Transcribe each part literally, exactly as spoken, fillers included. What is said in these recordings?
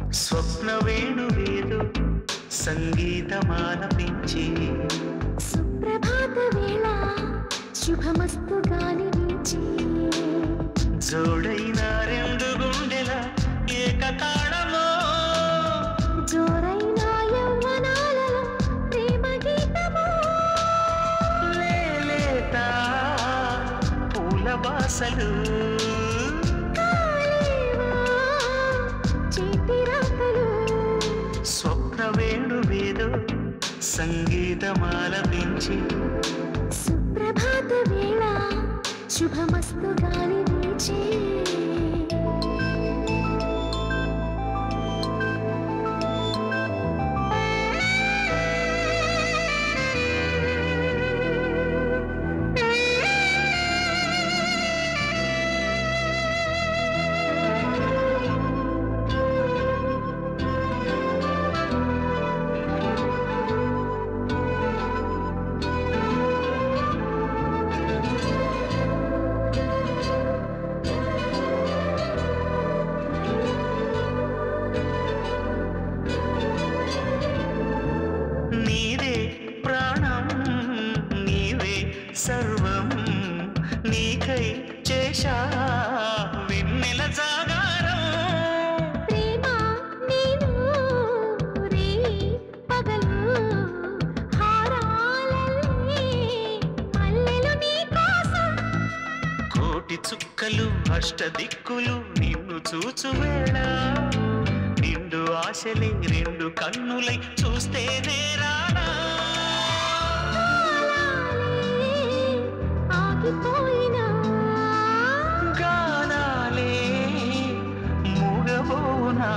స్వప్న వేణువేదో సంగీతమాలపించి సుప్రభాత వేళ శుభమస్తు గాలి వీచి జోడైన రెండు గుండెల ఏకతాళమో జోరైన యవ్వనాలలో ప్రేమ గీతమో లేలేత పూల బాసలు స్వప్న వేణువేదో సంగీతమాలపించి సుప్రభాత వేళ శుభమస్తు గాలి వీచి సర్వం నీకై చేశా వెన్నెల జాగారం ప్రేమ నేను రే పగలు హారాలల్లే మల్లెలు నీ కోసం కోటి చుక్కలు అష్టదిక్కులు నిన్ను చూచు వేళ నిండు ఆశలే రెండు కన్నులై చూస్తే నేరానా గానాలే మూగబోనా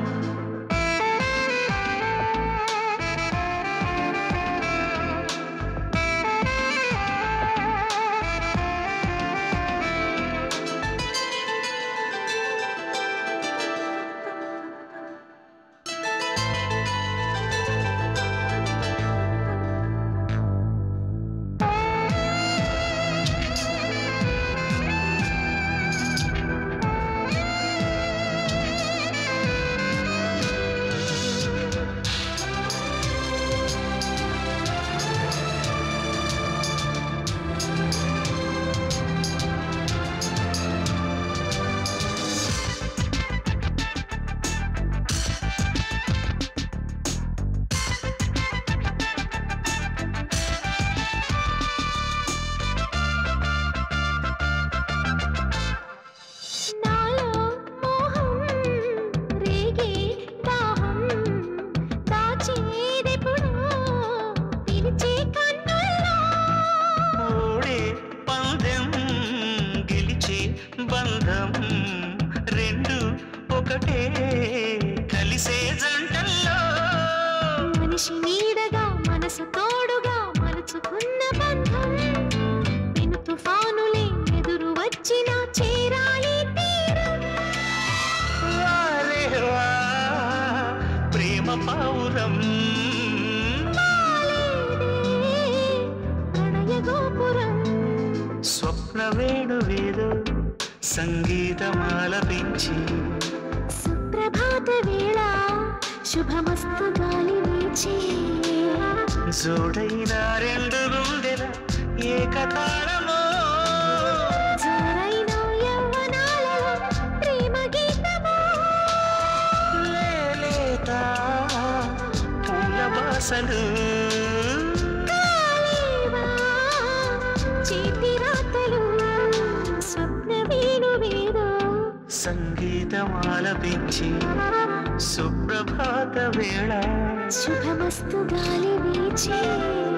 బంధం రెండు ఒకటే కలిసే జంటల్లో మనిషి నీడగా మనసు తోడుగా మలుచుకున్న బంధం పెను తుఫానులే ఎదురు వచ్చిన చేరాలి తీరం వారేవా ప్రేమ పౌరం ప్రణయ గోపురం స్వప్న వేణువేదో సంగీతమాలపించి సుప్రభాత వేళ శుభమస్తు గాలి వీచి జోడైన రెండు గుండెల ఏకతాళమో జోరైన యవ్వనాలలో ప్రేమ గీతమో లేలేత పూల బాసలు చేతి రాతలు స్వప్న వేణువేదో సంగీతమాలపించి సుప్రభాత వేళ శుభమస్తు గాలి వీచి